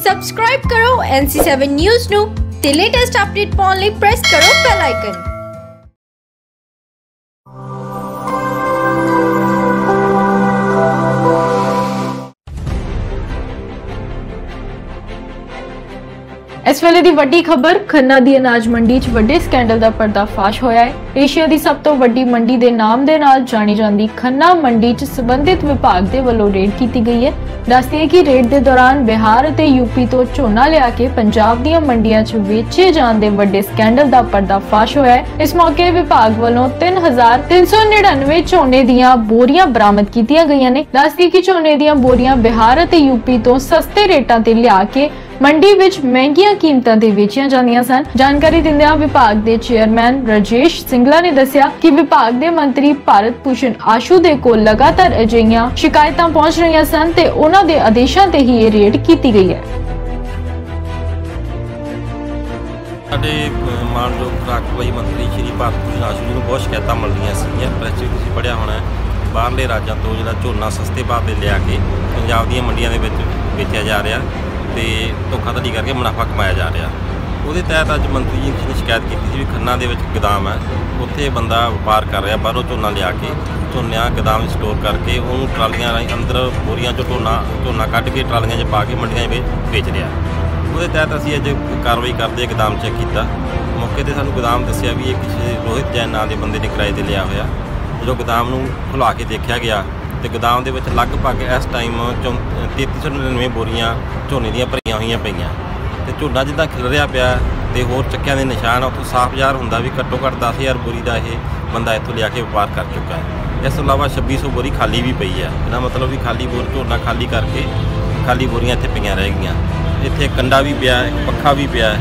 Subscribe ਕਰੋ NC7 news ਨੂੰ ਤੇ ਲੇਟੈਸਟ ਅਪਡੇਟ ਪਾਉਣ ਲਈ ਪ੍ਰੈਸ ਕਰੋ ਬੈਲ ਆਈਕਨ। इस वेले दी वड्डी खबर खन्ना दी अनाज मंडी च वड्डे स्कैंडल दा पर्दाफाश होया है। एशिया दी सब तो वड्डी मंडी दे नाम दे नाल जानी जांदी खन्ना मंडी च संबंधित विभाग दे वल्लों रेड कीती गई है। दसदे है कि रेड दे दौरान बिहार ते यूपी तो झोना लिया के पंजाब दीयां मंडियां च वेचे जाण दे वड्डे स्कैंडल दा पर्दाफाश होया है। इस मौके विभाग वल्लों 3399 झोने दीयां बोरियां बरामद कीतियां गईयां ने। दसदे कि झोने दीयां बोरियां बिहार ते यूपी तो सस्ते रेटां ते लिया के मंडी विच महंगियां कीमतां ते वेचियां जांदियां सन। जानकारी दिंदियां विभाग दे चेयरमैन राजेश सिंगला ने दस्सिया कि विभाग दे मंत्री भारत भूषण आशू दे कोल लगातार अजिहियां शिकायतां पहुंच रहीआं सन ते उन्हां दे आदेशां ते ही ये रेड कीती गई है। ਸਾਡੇ ਮਾਨਯੋਗ ਖੁਰਾਕ ਸਪਲਾਈ ਮੰਤਰੀ ਸ਼੍ਰੀ ਭਾਰਤ ਭੂਸ਼ਣ ਆਸ਼ੂ ਜੀ ਨੂੰ ਬਹੁਤ ਸ਼ਿਕਾਇਤਾਂ ਮਿਲ ਰਹੀਆਂ ਸੀਗੀਆਂ। ਪ੍ਰੈਸ ਵਿੱਚ ਤੁਸੀਂ ਪੜ੍ਹਿਆ ਹੋਣਾ ਬਾਹਰਲੇ ਰਾਜਾਂ ਤੋਂ ਜਿਹੜਾ ਝੋਨਾ ਸਸਤੇ ਭਾਅ 'ਤੇ ਲਿਆ ਕੇ ਪੰਜਾਬ ਦੀਆਂ ਮੰਡੀਆਂ ਦੇ ਵਿੱਚ ਵੇਚਿਆ ਜਾ ਰਿਹਾ ਤੇ ਧੋਖਾਧੜੀ ਕਰਕੇ ਮੁਨਾਫਾ ਕਮਾਇਆ ਜਾ ਰਿਹਾ। ਉਹਦੇ ਤਹਿਤ ਅੱਜ ਮੰਤਰੀ ਜੀ ਨੇ ਸ਼ਿਕਾਇਤ ਕੀਤੀ ਸੀ ਵੀ ਖੰਨਾ ਦੇ ਵਿੱਚ ਗੋਦਾਮ ਹੈ, ਉੱਥੇ ਬੰਦਾ ਵਪਾਰ ਕਰ ਰਿਹਾ, ਬਾਹਰੋਂ ਝੋਨਾ ਲਿਆ ਕੇ ਝੋਨਾ ਗੋਦਾਮ ਵਿੱਚ ਸਟੋਰ ਕਰਕੇ ਉਹਨੂੰ ਟਰਾਲੀਆਂ ਰਾਹੀਂ ਅੰਦਰ ਬੋਰੀਆਂ 'ਚੋਂ ਝੋਨਾ ਕੱਢ ਕੇ ਟਰਾਲੀਆਂ 'ਚ ਪਾ ਕੇ ਮੰਡੀਆਂ ਵਿੱਚ ਵੇਚ ਰਿਹਾ। ਉਹਦੇ ਤਹਿਤ ਅਸੀਂ ਅੱਜ ਕਾਰਵਾਈ ਕਰਦੇ ਗੋਦਾਮ ਚੈੱਕ ਕੀਤਾ। ਮੌਕੇ 'ਤੇ ਸਾਨੂੰ ਗੋਦਾਮ ਦੱਸਿਆ ਵੀ ਇਹ ਕਿਸੇ ਰੋਹਿਤ ਜੈਨ ਨਾਂ ਦੇ ਬੰਦੇ ਨੇ ਕਿਰਾਏ 'ਤੇ ਲਿਆ ਹੋਇਆ। ਜਦੋਂ ਗੋਦਾਮ ਨੂੰ ਖੁਲਾ ਕੇ ਦੇਖਿਆ ਗਿਆ ਤੇ ਗੋਦਾਮ ਦੇ ਵਿੱਚ ਲਗਭਗ ਇਸ ਟਾਈਮ 3399 ਬੋਰੀਆਂ ਝੋਨੇ ਦੀਆਂ ਭਰੀਆਂ ਹੋਈਆਂ ਪਈਆਂ ਤੇ ਝੋਨਾ ਜਿੱਦਾਂ ਖਿਲਰਿਆ ਪਿਆ ਤੇ ਹੋਰ ਚੱਕਿਆਂ ਦੇ ਨਿਸ਼ਾਨ ਉੱਥੋਂ ਸਾਫ਼ ਜ਼ਾਹਰ ਹੁੰਦਾ ਵੀ ਘੱਟੋ ਘੱਟ 10000 ਬੋਰੀ ਦਾ ਇਹ ਬੰਦਾ ਇੱਥੋਂ ਲਿਆ ਕੇ ਵਪਾਰ ਕਰ ਚੁੱਕਾ ਹੈ। ਇਸ ਤੋਂ ਇਲਾਵਾ 2600 ਬੋਰੀ ਖਾਲੀ ਵੀ ਪਈ ਹੈ। ਇਹਦਾ ਮਤਲਬ ਵੀ ਖਾਲੀ ਝੋਨਾ ਖਾਲੀ ਕਰਕੇ ਖਾਲੀ ਬੋਰੀਆਂ ਇੱਥੇ ਪਈਆਂ ਰਹਿ ਗਈਆਂ। ਇੱਥੇ ਕੰਡਾ ਵੀ ਪਿਆ, ਇੱਕ ਪੱਖਾ ਵੀ ਪਿਆ।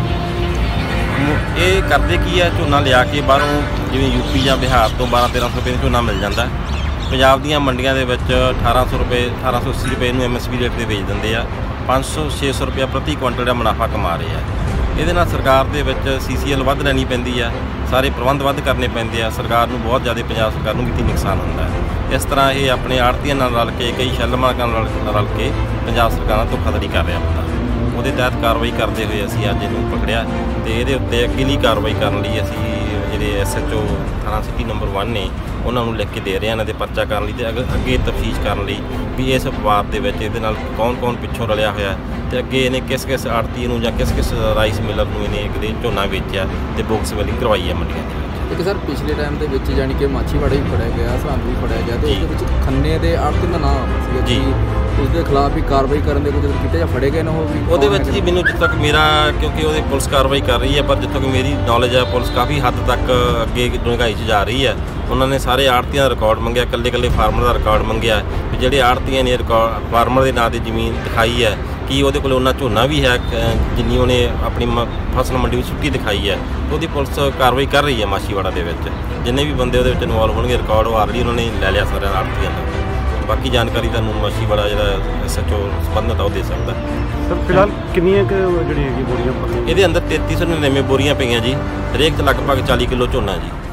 ਇਹ ਕਰਦੇ ਕੀ ਹੈ, ਝੋਨਾ ਲਿਆ ਕੇ ਬਾਹਰੋਂ ਜਿਵੇਂ ਯੂਪੀ ਜਾਂ ਬਿਹਾਰ ਤੋਂ 1200-1300 ਰੁਪਏ ਦਾ ਝੋਨਾ ਮਿਲ ਜਾਂਦਾ। ਪੰਜਾਬ ਦੀਆਂ ਮੰਡੀਆਂ ਦੇ ਵਿੱਚ 1800 ਰੁਪਏ 1880 ਰੁਪਏ ਨੂੰ MSP ਰੇਟ 'ਤੇ ਵੇਚ ਦਿੰਦੇ ਆ। 500-600 ਰੁਪਏ ਪ੍ਰਤੀ ਕੁਇੰਟਲ ਦਾ ਮੁਨਾਫਾ ਕਮਾ ਰਹੇ ਆ। ਇਹਦੇ ਨਾਲ ਸਰਕਾਰ ਦੇ ਵਿੱਚ CCL ਵੱਧ ਲੈਣੀ ਪੈਂਦੀ ਆ, ਸਾਰੇ ਪ੍ਰਬੰਧ ਵੱਧ ਕਰਨੇ ਪੈਂਦੇ ਆ। ਸਰਕਾਰ ਨੂੰ ਬਹੁਤ ਜ਼ਿਆਦਾ ਪੰਜਾਬ ਸਰਕਾਰ ਨੂੰ ਵੀ ਨੁਕਸਾਨ ਹੁੰਦਾ ਹੈ। ਇਸ ਤਰ੍ਹਾਂ ਇਹ ਆਪਣੇ ਆੜ੍ਹਤੀਆਂ ਨਾਲ ਰਲ ਕੇ ਕਈ ਸ਼ੈੱਲ ਮਾਲਕਾਂ ਨਾਲ ਰਲ ਕੇ ਪੰਜਾਬ ਸਰਕਾਰ ਨਾਲ ਧੋਖਾਧੜੀ ਕਰ ਰਿਹਾ ਬੰਦਾ। ਉਹਦੇ ਤਹਿਤ ਕਾਰਵਾਈ ਕਰਦੇ ਹੋਏ ਅਸੀਂ ਅੱਜ ਇਹਨੂੰ ਪਕੜਿਆ ਤੇ ਇਹਦੇ ਉੱਤੇ ਅੱਗੇਲੀ ਕਾਰਵਾਈ ਕਰਨ ਲਈ ਅਸੀਂ ਜਿਹੜੇ SHO ਥਾਣਾ ਸਿਟੀ ਨੰਬਰ 1 ਨੇ ਉਹਨਾਂ ਨੂੰ ਲਿਖ ਕੇ ਦੇ ਰਹੇ ਹਾਂ ਇਹਨਾਂ ਦੇ ਪਰਚਾ ਕਰਨ ਲਈ ਤੇ ਅੱਗੇ ਤਫਤੀਸ਼ ਕਰਨ ਲਈ ਵੀ ਇਸ ਵਪਾਰ ਦੇ ਵਿੱਚ ਇਹਦੇ ਨਾਲ ਕੌਣ ਪਿੱਛੋਂ ਰਲਿਆ ਹੋਇਆ ਤੇ ਅੱਗੇ ਇਹਨੇ ਕਿਸ ਆੜ੍ਹਤੀ ਨੂੰ ਜਾਂ ਕਿਸ ਰਾਈਸ ਮਿਲਰ ਨੂੰ ਇਹਨੇ ਇੱਕ ਝੋਨਾ ਵੇਚਿਆ ਤੇ ਬੋਕਸ ਵੈਲਿੰਗ ਕਰਵਾਈ ਹੈ ਮੰਡੀਆਂ ਦੇ ਵਿੱਚ। ਇੱਕ ਸਰ ਪਿਛਲੇ ਟਾਈਮ ਦੇ ਵਿੱਚ ਜਾਣੀ ਕਿ ਮਾਛੀਵਾੜਾ ਵੀ ਫੜਿਆ ਗਿਆ, ਸਰਹੰਦ ਵੀ ਫੜਿਆ ਗਿਆ ਤੇ ਉਸ ਦੇ ਵਿੱਚ ਖੰਨੇ ਦੇ ਆੜ੍ਹਤੀ ਦਾ ਨਾਮ ਸੀਗਾ ਜੀ, ਉਸ ਦੇ ਖਿਲਾਫ ਵੀ ਕਾਰਵਾਈ ਕਰਨ ਦੇ ਕੁਝ ਕੀਤੇ ਜਾਂ ਫੜੇ ਗਏ ਨੇ ਉਹ ਵੀ? ਉਹਦੇ ਵਿੱਚ ਜੀ ਮੈਨੂੰ ਜਿੱਥੇ ਤੱਕ ਮੇਰਾ ਕਿਉਂਕਿ ਉਹਦੀ ਪੁਲਿਸ ਕਾਰਵਾਈ ਕਰ ਰਹੀ ਹੈ, ਪਰ ਜਿੱਥੋਂ ਤੱਕ ਮੇਰੀ ਨੌਲੇਜ ਹੈ ਪੁਲਿਸ ਕਾਫੀ ਹੱਦ ਤੱਕ ਅੱਗੇ ਡੂੰਘਾਈ 'ਚ ਜਾ ਰਹੀ ਹੈ। ਉਹਨਾਂ ਨੇ ਸਾਰੇ ਆੜ੍ਹਤੀਆਂ ਦਾ ਰਿਕਾਰਡ ਮੰਗਿਆ, ਇਕੱਲੇ ਫਾਰਮਰ ਦਾ ਰਿਕਾਰਡ ਮੰਗਿਆ ਵੀ ਜਿਹੜੇ ਆੜ੍ਹਤੀਆਂ ਨੇ ਫਾਰਮਰ ਦੇ ਨਾਂ 'ਤੇ ਜ਼ਮੀਨ ਦਿਖਾਈ ਹੈ ਕਿ ਉਹਦੇ ਕੋਲ ਉਹਨਾਂ ਝੋਨਾ ਵੀ ਹੈ ਜਿੰਨੀ ਉਹਨੇ ਆਪਣੀ ਫਸਲ ਮੰਡੀ ਵਿੱਚ ਸੁੱਟੀ ਦਿਖਾਈ ਹੈ। ਉਹਦੀ ਪੁਲਿਸ ਕਾਰਵਾਈ ਕਰ ਰਹੀ ਹੈ ਮਾਛੀਵਾੜਾ ਦੇ ਵਿੱਚ। ਜਿੰਨੇ ਵੀ ਬੰਦੇ ਉਹਦੇ ਵਿੱਚ ਇਨਵੋਲਵ ਹੋਣਗੇ ਰਿਕਾਰਡ ਉਹ ਆਲਰੇਡੀ ਉਹਨਾਂ ਨੇ ਲੈ ਲਿਆ ਸਾਰਿਆਂ ਆੜ੍ਹਤੀਆਂ ਦਾ। ਬਾਕੀ ਜਾਣਕਾਰੀ ਤੁਹਾਨੂੰ ਮਾਛੀਵਾੜਾ ਜਿਹੜਾ SHO ਸੰਬੰਧਤ ਉਹ ਦੇ ਸਕਦਾ। ਸਰ ਫਿਲਹਾਲ ਕਿੰਨੀਆਂ ਜਿਹੜੀਆਂ ਬੋਰੀਆਂ ਇਹਦੇ ਅੰਦਰ 3399 ਬੋਰੀਆਂ ਪਈਆਂ ਜੀ। ਹਰੇਕ 'ਚ ਲਗਭਗ 40 ਕਿਲੋ ਝੋਨਾ ਜੀ।